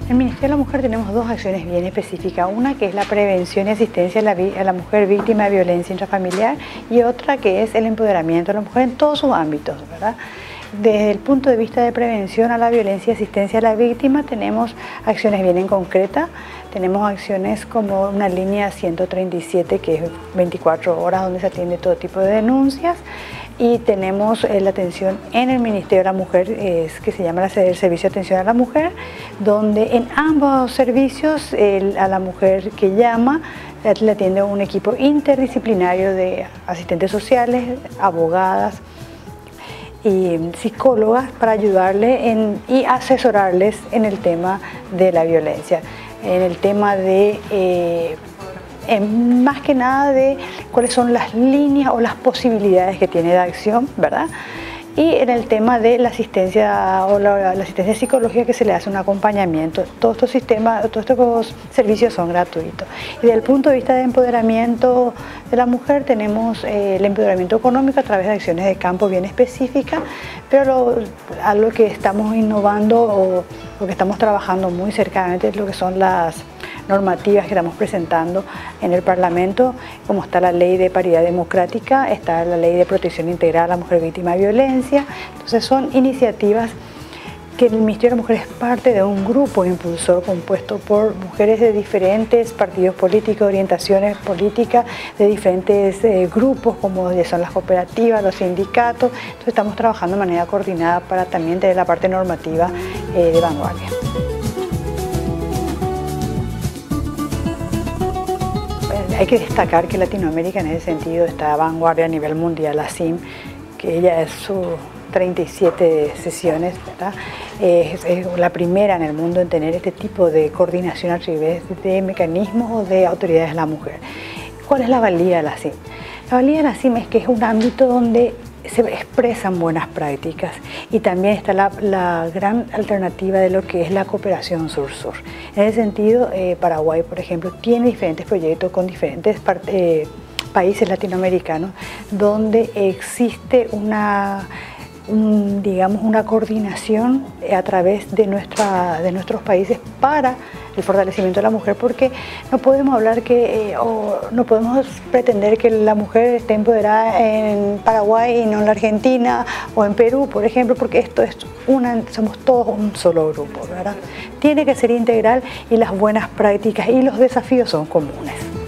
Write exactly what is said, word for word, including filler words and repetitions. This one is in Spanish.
En el Ministerio de la Mujer tenemos dos acciones bien específicas, una que es la prevención y asistencia a la, a la mujer víctima de violencia intrafamiliar y otra que es el empoderamiento de la mujer en todos sus ámbitos, ¿verdad? Desde el punto de vista de prevención a la violencia y asistencia a la víctima tenemos acciones bien en concreta, tenemos acciones como una línea ciento treinta y siete que es veinticuatro horas donde se atiende todo tipo de denuncias y tenemos eh, la atención en el Ministerio de la Mujer eh, que se llama el Servicio de Atención a la Mujer, donde en ambos servicios eh, a la mujer que llama le atiende un equipo interdisciplinario de asistentes sociales, abogadas y psicólogas para ayudarle en, y asesorarles en el tema de la violencia, en el tema de, eh, en más que nada de cuáles son las líneas o las posibilidades que tiene de acción, ¿verdad? Y en el tema de la asistencia o la, la asistencia psicológica que se le hace un acompañamiento. Todos estos sistemas, todos estos servicios son gratuitos. Y desde el punto de vista de empoderamiento de la mujer tenemos eh, el empoderamiento económico a través de acciones de campo bien específicas, pero lo, algo que estamos innovando o lo que estamos trabajando muy cercanamente es lo que son las normativas que estamos presentando en el Parlamento, como está la Ley de Paridad Democrática, está la Ley de Protección Integral a la Mujer Víctima de Violencia. Entonces son iniciativas que el Ministerio de la Mujer es parte de un grupo impulsor compuesto por mujeres de diferentes partidos políticos, orientaciones políticas, de diferentes eh, grupos como son las cooperativas, los sindicatos. Entonces estamos trabajando de manera coordinada para también tener la parte normativa eh, de vanguardia. Hay que destacar que Latinoamérica en ese sentido está a vanguardia a nivel mundial, la C I M, que ella es su treinta y siete sesiones, ¿verdad? Es, es la primera en el mundo en tener este tipo de coordinación a través de mecanismos o de autoridades de la mujer. ¿Cuál es la valía de la C I M? La valía de la C I M es que es un ámbito donde se expresan buenas prácticas y también está la, la gran alternativa de lo que es la cooperación sur-sur. En ese sentido, eh, Paraguay, por ejemplo, tiene diferentes proyectos con diferentes eh, países latinoamericanos donde existe una, un, digamos, una coordinación a través de, nuestra, de nuestros países para el fortalecimiento de la mujer, porque no podemos hablar que, eh, o no podemos pretender que la mujer esté empoderada en Paraguay y no en la Argentina o en Perú, por ejemplo, porque esto es una, somos todos un solo grupo, ¿verdad? Tiene que ser integral y las buenas prácticas y los desafíos son comunes.